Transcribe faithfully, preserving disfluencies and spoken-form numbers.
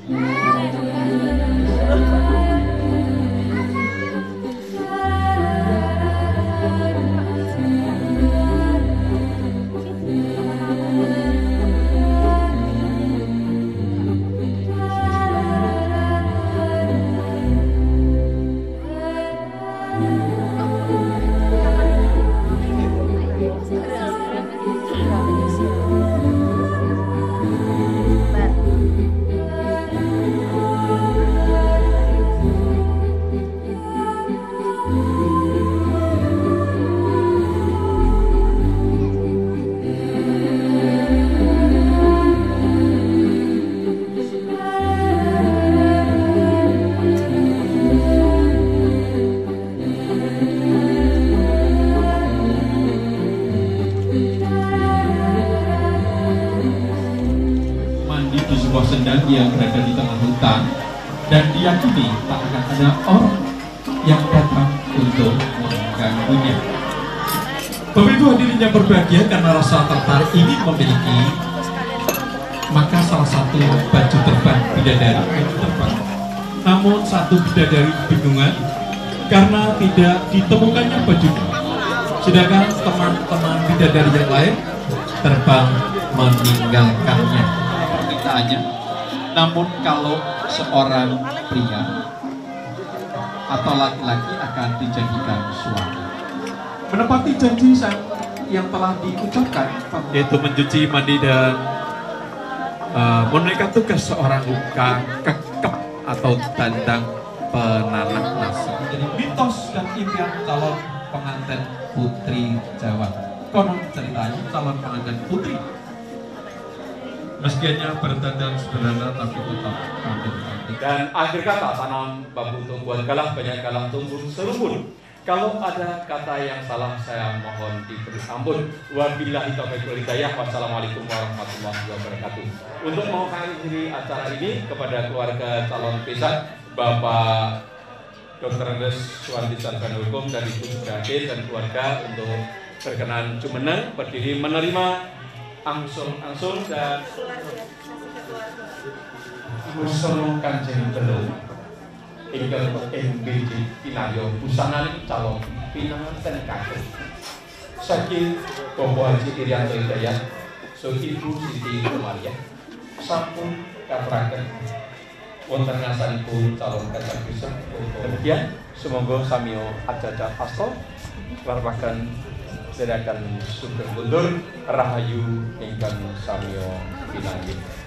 Sendang yang berada di tengah hutan dan diyakini tak akan ada orang yang datang untuk mengganggunya. Begitu dirinya berbahagia karena rasa tertarik ingin memiliki, maka salah satu baju terbang bidadari itu terbang. Namun satu bidadari kebingungan karena tidak ditemukannya bajunya, sedangkan teman-teman bidadari yang lain terbang meninggalkannya. Permintaannya, namun kalau seorang pria atau laki-laki akan dijadikan suami, menepati janji yang telah diucapkan, yaitu mencuci, mandi dan uh, menunaikan tugas seorang kakek atau dandang penanak nasi. Jadi mitos dan impian calon pengantin putri Jawa. Konon ceritanya calon pengantin putri, meskinya berdandan sederhana tapi tetap cantik. Dan akhir kata tanam bambu tumbuhan galah, banyak galah tumbuh serumpun. Kalau ada kata yang salah saya mohon diberi ampun. Wabillahi taufiq wal hidayah. Wassalamualaikum warahmatullahi wabarakatuh. Untuk mengakhiri acara ini kepada keluarga calon besan, Bapak Dokter Andes Suwanti Sarjana Hukum dan Ibu Subrade dan keluarga untuk berkenan jumeneng berdiri menerima angsur-angsur dan usul Kanjeng Telu ingkang M B D pinayo busananing calon pinanganten kakung saking Bapak Haji Irianto Hidayat saking Ibu Siti Maria sampun katuraken wonten ngasanipun calon kacang bisa. Demikian semoga samiyo ajaja asta warwakan sedangkan sugeng kundur rahayu ingkang samiyo pinanggih.